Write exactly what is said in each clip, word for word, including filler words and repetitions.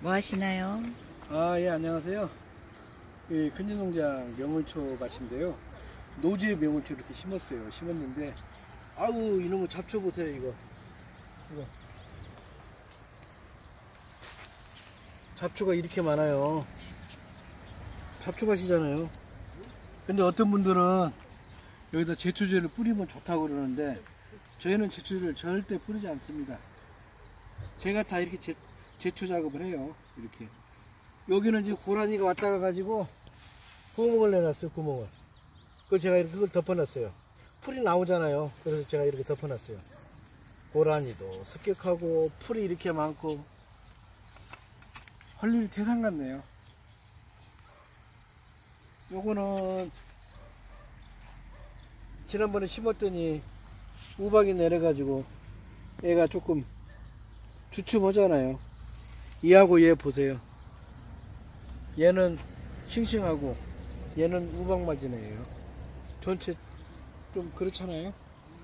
뭐 하시나요? 아, 예, 안녕하세요. 이 큰지농장 명월초 밭인데요. 노지에 명월초 이렇게 심었어요. 심었는데, 아우, 이놈의 잡초 보세요, 이거. 이거. 잡초가 이렇게 많아요. 잡초밭이잖아요. 근데 어떤 분들은 여기다 제초제를 뿌리면 좋다고 그러는데, 저희는 제초제를 절대 뿌리지 않습니다. 제가 다 이렇게 제, 제초 작업을 해요. 이렇게. 여기는 지금 고라니가 왔다가 가지고 구멍을 내놨어요. 구멍을. 그걸 제가 이렇게 그걸 덮어놨어요. 풀이 나오잖아요. 그래서 제가 이렇게 덮어놨어요. 고라니도 습격하고 풀이 이렇게 많고 할 일이 대단 같네요. 요거는 지난번에 심었더니 우박이 내려가지고 얘가 조금 주춤하잖아요. 얘하고 얘 보세요. 얘는 싱싱하고 얘는 우박맞이네요. 전체 좀 그렇잖아요.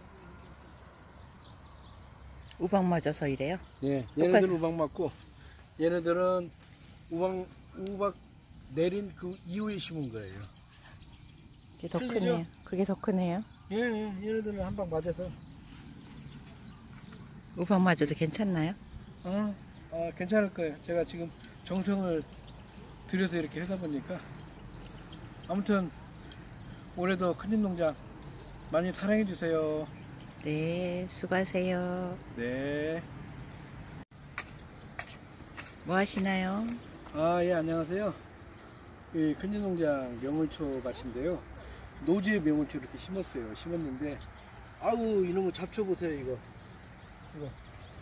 우박 맞아서 이래요? 네, 얘네들은 우박 맞고 얘네들은 우박 우박 내린 그 이후에 심은 거예요. 그게 더 틀리죠? 크네요. 그게 더 크네요. 예, 예, 얘네들은 한 방 맞아서. 우박 맞아도 괜찮나요? 어, 아, 괜찮을 거예요. 제가 지금 정성을 들여서 이렇게 하다 보니까. 아무튼 올해도 큰집농장 많이 사랑해 주세요. 네, 수고하세요. 네. 뭐 하시나요? 아, 예, 안녕하세요. 이 큰집농장 명월초 밭인데요. 노지에 명월초 이렇게 심었어요. 심었는데, 아우, 이놈의 잡초 보세요, 이거. 이거.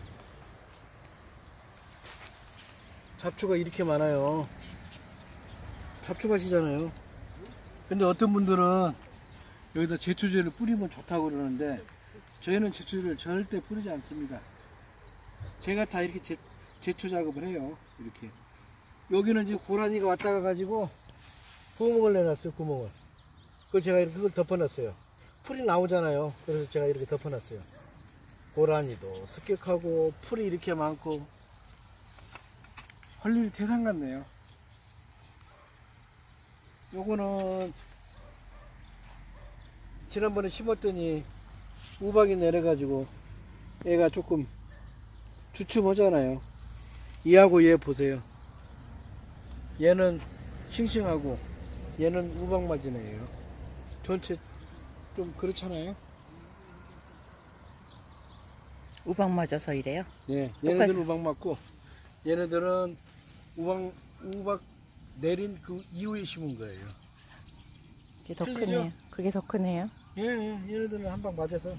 잡초가 이렇게 많아요. 잡초밭이잖아요. 근데 어떤 분들은 여기다 제초제를 뿌리면 좋다고 그러는데, 저희는 제초제를 절대 뿌리지 않습니다. 제가 다 이렇게 제, 제초 작업을 해요. 이렇게. 여기는 지금 고라니가 왔다가 가지고 구멍을 내놨어요. 구멍을. 그걸 제가 이렇게 그걸 덮어놨어요. 풀이 나오잖아요. 그래서 제가 이렇게 덮어놨어요. 고라니도 습격하고 풀이 이렇게 많고 할 일이 대단 같네요. 요거는 지난번에 심었더니 우박이 내려가지고 얘가 조금 주춤하잖아요. 얘하고 얘 보세요. 얘는 싱싱하고 얘는 우박맞이네요. 전체 좀 그렇잖아요. 우박 맞아서 이래요? 네, 얘네들은 우박 맞고 얘네들은 우박 우박 내린 그 이후에 심은 거예요. 그게 더 틀리죠? 크네요. 그게 더 크네요. 예, 예, 얘네들은 한 방 맞아서.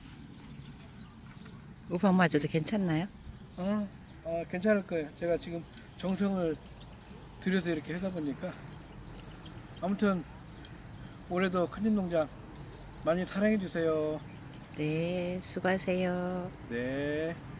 우박 맞아도 괜찮나요? 어, 아, 괜찮을 거예요. 제가 지금 정성을 들여서 이렇게 하다 보니까. 아무튼 올해도 큰집농장 많이 사랑해 주세요. 네, 수고하세요. 네.